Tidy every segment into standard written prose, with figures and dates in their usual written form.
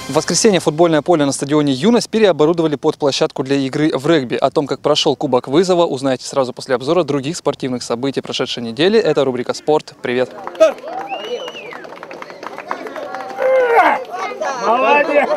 В воскресенье футбольное поле на стадионе «Юность» переоборудовали под площадку для игры в регби. О том, как прошел Кубок вызова, узнаете сразу после обзора других спортивных событий прошедшей недели. Это рубрика «Спорт». Привет! Молодец!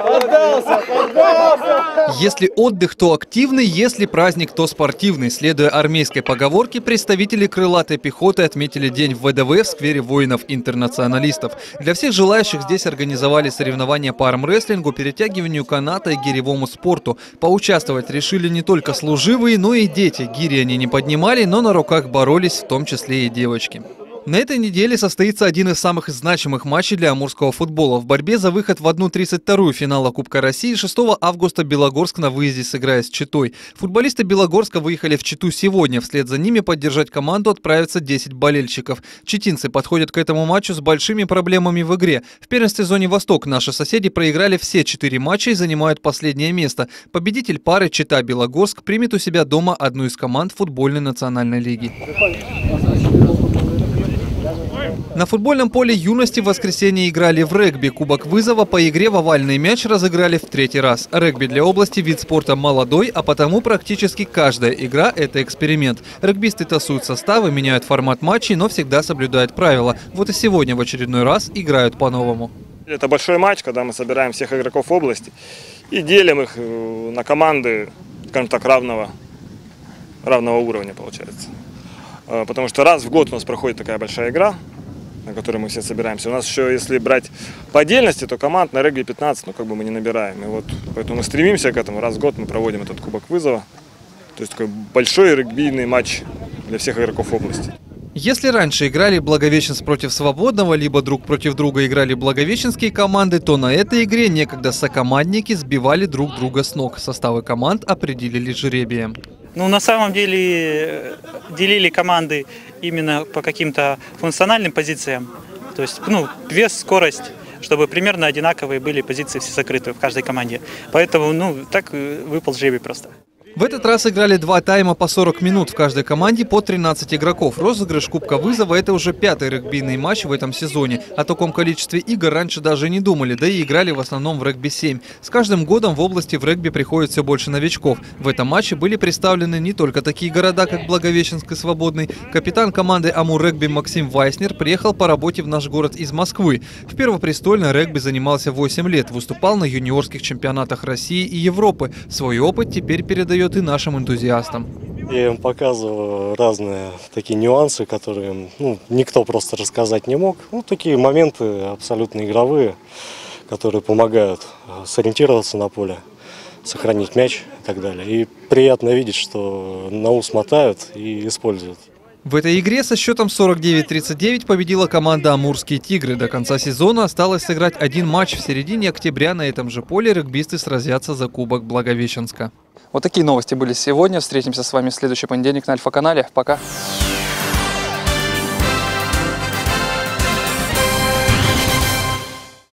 Если отдых, то активный, если праздник, то спортивный. Следуя армейской поговорке, представители крылатой пехоты отметили день в ВДВ в сквере воинов-интернационалистов. Для всех желающих здесь организовали соревнования по армрестлингу, перетягиванию каната и гиревому спорту. Поучаствовать решили не только служивые, но и дети. Гири они не поднимали, но на руках боролись, в том числе и девочки. На этой неделе состоится один из самых значимых матчей для амурского футбола. В борьбе за выход в 1/32 финала Кубка России 6 августа Белогорск на выезде сыграет с Читой. Футболисты Белогорска выехали в Читу сегодня. Вслед за ними поддержать команду отправятся 10 болельщиков. Читинцы подходят к этому матчу с большими проблемами в игре. В первенстве зоне «Восток» наши соседи проиграли все 4 матча и занимают последнее место. Победитель пары Чита-Белогорск примет у себя дома одну из команд футбольной национальной лиги. На футбольном поле «Юности» в воскресенье играли в регби. Кубок вызова по игре в овальный мяч разыграли в 3-й раз. Регби для области вид спорта молодой, а потому практически каждая игра – это эксперимент. Регбисты тасуют составы, меняют формат матчей, но всегда соблюдают правила. Вот и сегодня в очередной раз играют по-новому. Это большой матч, когда мы собираем всех игроков области и делим их на команды, скажем так, равного уровня получается. Потому что раз в год у нас проходит такая большая игра, на которой мы все собираемся. У нас еще, если брать по отдельности, то команд на регби 15, мы не набираем. И вот поэтому мы стремимся к этому. Раз в год мы проводим этот Кубок вызова. То есть такой большой регбийный матч для всех игроков области. Если раньше играли Благовещенск против Свободного, либо друг против друга играли благовещенские команды, то на этой игре некогда сокомандники сбивали друг друга с ног. Составы команд определили жребием. На самом деле делили команды именно по каким-то функциональным позициям. То есть, вес, скорость, чтобы примерно одинаковые были позиции все закрыты в каждой команде. Поэтому, так выпал жребий просто. В этот раз играли 2 тайма по 40 минут. В каждой команде по 13 игроков. Розыгрыш Кубка вызова – это уже 5-й регбийный матч в этом сезоне. О таком количестве игр раньше даже не думали, да и играли в основном в регби-7. С каждым годом в области в регби приходит все больше новичков. В этом матче были представлены не только такие города, как Благовещенск и Свободный. Капитан команды Амур-регби Максим Вайснер приехал по работе в наш город из Москвы. В Первопрестольной регби занимался 8 лет. Выступал на юниорских чемпионатах России и Европы. Свой опыт теперь передает и нашим энтузиастам. Я им показываю разные такие нюансы, которые никто просто рассказать не мог. Такие моменты абсолютно игровые, которые помогают сориентироваться на поле, сохранить мяч и так далее. И приятно видеть, что на ус мотают и используют. В этой игре со счетом 49-39 победила команда «Амурские тигры». До конца сезона осталось сыграть один матч. В середине октября на этом же поле регбисты сразятся за Кубок Благовещенска. Вот такие новости были сегодня. Встретимся с вами в следующий понедельник на Альфа-канале. Пока!